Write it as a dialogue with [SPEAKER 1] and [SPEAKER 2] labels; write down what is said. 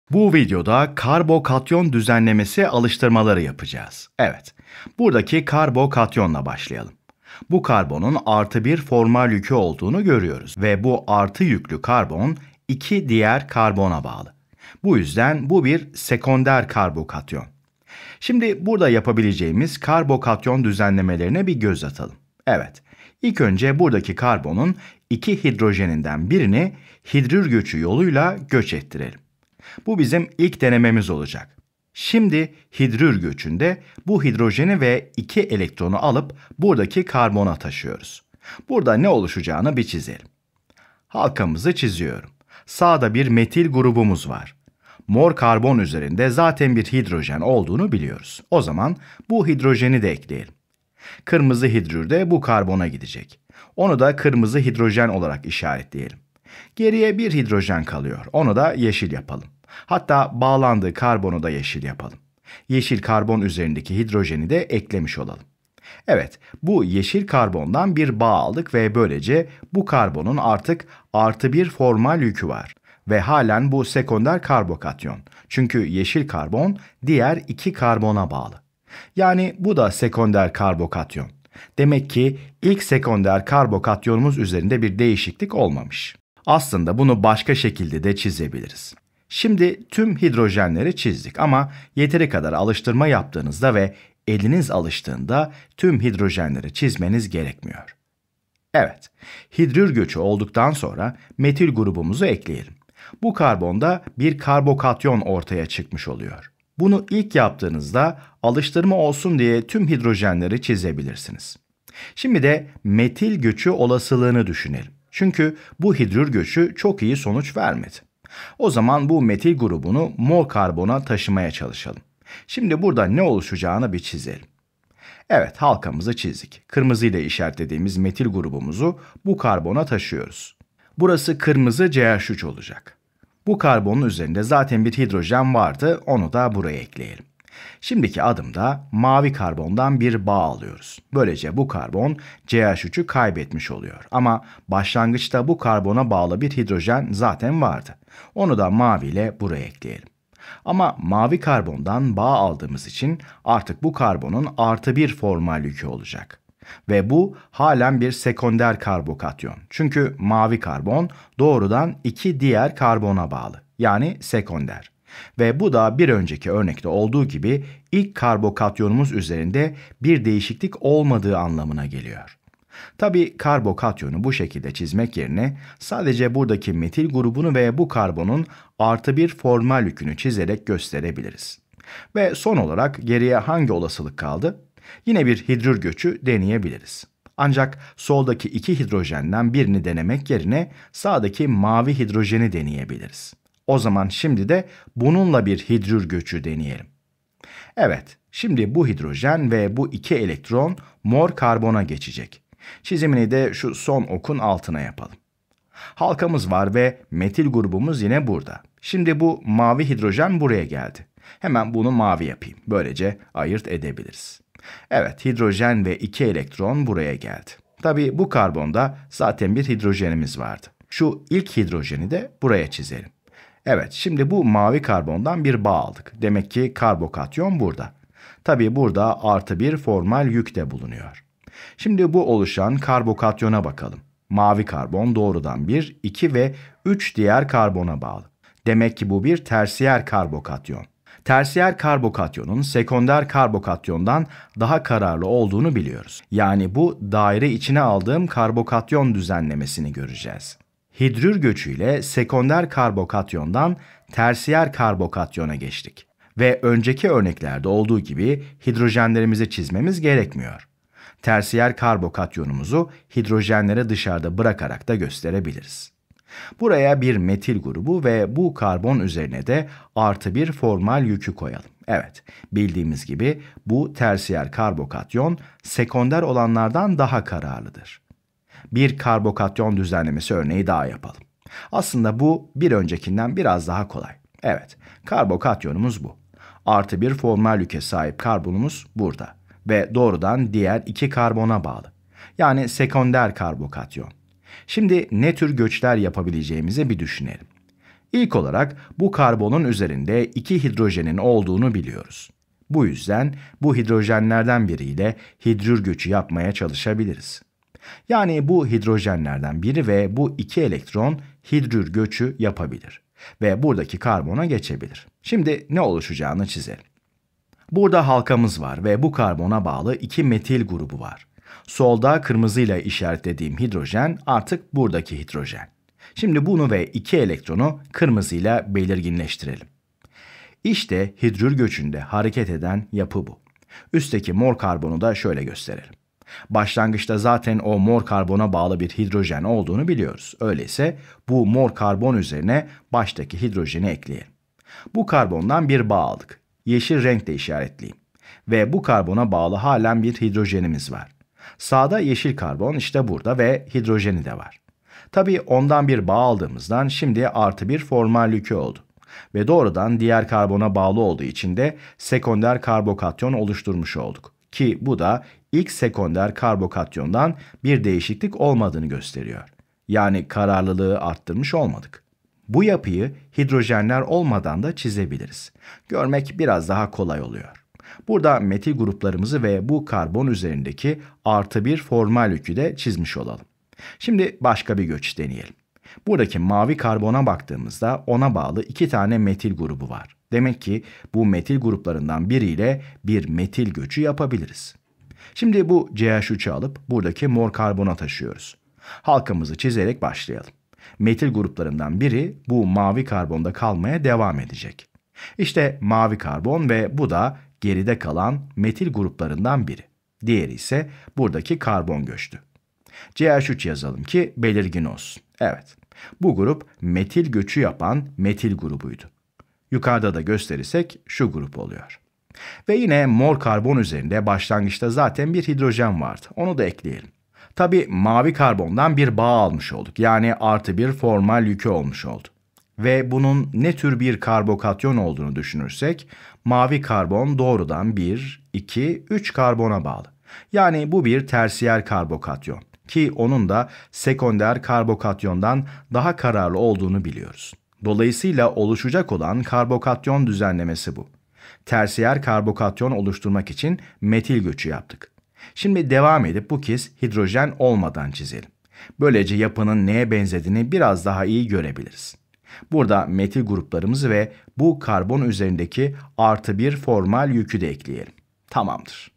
[SPEAKER 1] Bu videoda karbokatyon düzenlemesi alıştırmaları yapacağız. Evet, buradaki karbokatyonla başlayalım. Bu karbonun artı bir formal yükü olduğunu görüyoruz ve bu artı yüklü karbon iki diğer karbona bağlı. Bu yüzden bu bir sekonder karbokatyon. Şimdi burada yapabileceğimiz karbokatyon düzenlemelerine bir göz atalım. Evet, ilk önce buradaki karbonun iki hidrojeninden birini hidrür göçü yoluyla göç ettirelim. Bu bizim ilk denememiz olacak. Şimdi hidrür göçünde bu hidrojeni ve iki elektronu alıp buradaki karbona taşıyoruz. Burada ne oluşacağını bir çizelim. Halkamızı çiziyorum. Sağda bir metil grubumuz var. Mor karbon üzerinde zaten bir hidrojen olduğunu biliyoruz. O zaman bu hidrojeni de ekleyelim. Kırmızı hidrür de bu karbona gidecek. Onu da kırmızı hidrojen olarak işaretleyelim. Geriye bir hidrojen kalıyor. Onu da yeşil yapalım. Hatta bağlandığı karbonu da yeşil yapalım. Yeşil karbon üzerindeki hidrojeni de eklemiş olalım. Evet, bu yeşil karbondan bir bağ aldık ve böylece bu karbonun artık artı bir formal yükü var. Ve halen bu sekonder karbokatyon. Çünkü yeşil karbon diğer iki karbona bağlı. Yani bu da sekonder karbokatyon. Demek ki ilk sekonder karbokatyonumuz üzerinde bir değişiklik olmamış. Aslında bunu başka şekilde de çizebiliriz. Şimdi tüm hidrojenleri çizdik ama yeteri kadar alıştırma yaptığınızda ve eliniz alıştığında tüm hidrojenleri çizmeniz gerekmiyor. Evet, hidrür göçü olduktan sonra metil grubumuzu ekleyelim. Bu karbonda bir karbokatyon ortaya çıkmış oluyor. Bunu ilk yaptığınızda alıştırma olsun diye tüm hidrojenleri çizebilirsiniz. Şimdi de metil göçü olasılığını düşünelim. Çünkü bu hidrür göçü çok iyi sonuç vermedi. O zaman bu metil grubunu mor karbona taşımaya çalışalım. Şimdi burada ne oluşacağını bir çizelim. Evet, halkamızı çizdik. Kırmızı ile işaretlediğimiz metil grubumuzu bu karbona taşıyoruz. Burası kırmızı CH3 olacak. Bu karbonun üzerinde zaten bir hidrojen vardı, onu da buraya ekleyelim. Şimdiki adımda mavi karbondan bir bağ alıyoruz. Böylece bu karbon CH3'ü kaybetmiş oluyor. Ama başlangıçta bu karbona bağlı bir hidrojen zaten vardı. Onu da mavi ile buraya ekleyelim. Ama mavi karbondan bağ aldığımız için artık bu karbonun artı bir formal yükü olacak. Ve bu halen bir sekonder karbokatyon. Çünkü mavi karbon doğrudan iki diğer karbona bağlı. Yani sekonder. Ve bu da bir önceki örnekte olduğu gibi ilk karbokatyonumuz üzerinde bir değişiklik olmadığı anlamına geliyor. Tabii karbokatyonu bu şekilde çizmek yerine sadece buradaki metil grubunu ve bu karbonun artı bir formal yükünü çizerek gösterebiliriz. Ve son olarak geriye hangi olasılık kaldı? Yine bir hidrür göçü deneyebiliriz. Ancak soldaki iki hidrojenden birini denemek yerine sağdaki mavi hidrojeni deneyebiliriz. O zaman şimdi de bununla bir hidrür göçü deneyelim. Evet, şimdi bu hidrojen ve bu iki elektron mor karbona geçecek. Çizimini de şu son okun altına yapalım. Halkamız var ve metil grubumuz yine burada. Şimdi bu mavi hidrojen buraya geldi. Hemen bunu mavi yapayım. Böylece ayırt edebiliriz. Evet, hidrojen ve iki elektron buraya geldi. Tabii bu karbonda zaten bir hidrojenimiz vardı. Şu ilk hidrojeni de buraya çizelim. Evet, şimdi bu mavi karbondan bir bağ aldık. Demek ki karbokatyon burada. Tabii burada artı bir formal yük de bulunuyor. Şimdi bu oluşan karbokatyona bakalım. Mavi karbon doğrudan 1, 2 ve 3 diğer karbona bağlı. Demek ki bu bir tersiyer karbokatyon. Tersiyer karbokatyonun sekonder karbokatyondan daha kararlı olduğunu biliyoruz. Yani bu daire içine aldığım karbokatyon düzenlemesini göreceğiz. Hidrür göçüyle sekonder karbokatyondan tersiyer karbokatyona geçtik. Ve önceki örneklerde olduğu gibi hidrojenlerimizi çizmemiz gerekmiyor. Tersiyer karbokatyonumuzu hidrojenleri dışarıda bırakarak da gösterebiliriz. Buraya bir metil grubu ve bu karbon üzerine de artı bir formal yükü koyalım. Evet, bildiğimiz gibi bu tersiyer karbokatyon sekonder olanlardan daha kararlıdır. Bir karbokatyon düzenlemesi örneği daha yapalım. Aslında bu bir öncekinden biraz daha kolay. Evet, karbokatyonumuz bu. Artı bir formal yüke sahip karbonumuz burada ve doğrudan diğer iki karbona bağlı. Yani sekonder karbokatyon. Şimdi ne tür göçler yapabileceğimizi bir düşünelim. İlk olarak bu karbonun üzerinde 2 hidrojenin olduğunu biliyoruz. Bu yüzden bu hidrojenlerden biriyle hidrür göçü yapmaya çalışabiliriz. Yani bu hidrojenlerden biri ve bu 2 elektron hidrür göçü yapabilir ve buradaki karbona geçebilir. Şimdi ne oluşacağını çizelim. Burada halkamız var ve bu karbona bağlı 2 metil grubu var. Solda kırmızıyla işaretlediğim hidrojen artık buradaki hidrojen. Şimdi bunu ve 2 elektronu kırmızıyla belirginleştirelim. İşte hidrür göçünde hareket eden yapı bu. Üstteki mor karbonu da şöyle gösterelim. Başlangıçta zaten o mor karbona bağlı bir hidrojen olduğunu biliyoruz. Öyleyse bu mor karbon üzerine baştaki hidrojeni ekleyelim. Bu karbondan bir bağ aldık. Yeşil renkle işaretleyeyim. Ve bu karbona bağlı halen bir hidrojenimiz var. Sağda yeşil karbon işte burada ve hidrojeni de var. Tabii ondan bir bağ aldığımızdan şimdi artı bir formal yükü oldu. Ve doğrudan diğer karbona bağlı olduğu için de sekonder karbokatyon oluşturmuş olduk. Ki bu da ilk sekonder karbokatyondan bir değişiklik olmadığını gösteriyor. Yani kararlılığı arttırmış olmadık. Bu yapıyı hidrojenler olmadan da çizebiliriz. Görmek biraz daha kolay oluyor. Burada metil gruplarımızı ve bu karbon üzerindeki artı bir formal yükü de çizmiş olalım. Şimdi başka bir göç deneyelim. Buradaki mavi karbona baktığımızda ona bağlı 2 tane metil grubu var. Demek ki bu metil gruplarından biriyle bir metil göçü yapabiliriz. Şimdi bu CH3'ü alıp buradaki mor karbona taşıyoruz. Halkamızı çizerek başlayalım. Metil gruplarından biri bu mavi karbonda kalmaya devam edecek. İşte mavi karbon ve bu da geride kalan metil gruplarından biri. Diğeri ise buradaki karbon göçtü. CH3 yazalım ki belirgin olsun. Evet, bu grup metil göçü yapan metil grubuydu. Yukarıda da gösterirsek şu grup oluyor. Ve yine mor karbon üzerinde başlangıçta zaten bir hidrojen vardı. Onu da ekleyelim. Tabii mavi karbondan bir bağ almış olduk. Yani artı bir formal yükü olmuş oldu. Ve bunun ne tür bir karbokatyon olduğunu düşünürsek, mavi karbon doğrudan 1, 2, 3 karbona bağlı. Yani bu bir tersiyer karbokatyon ki onun da sekonder karbokatyondan daha kararlı olduğunu biliyoruz. Dolayısıyla oluşacak olan karbokatyon düzenlemesi bu. Tersiyer karbokatyon oluşturmak için metil göçü yaptık. Şimdi devam edip bu kez hidrojen olmadan çizelim. Böylece yapının neye benzediğini biraz daha iyi görebiliriz. Burada metil gruplarımızı ve bu karbon üzerindeki artı bir formal yükü de ekleyelim. Tamamdır.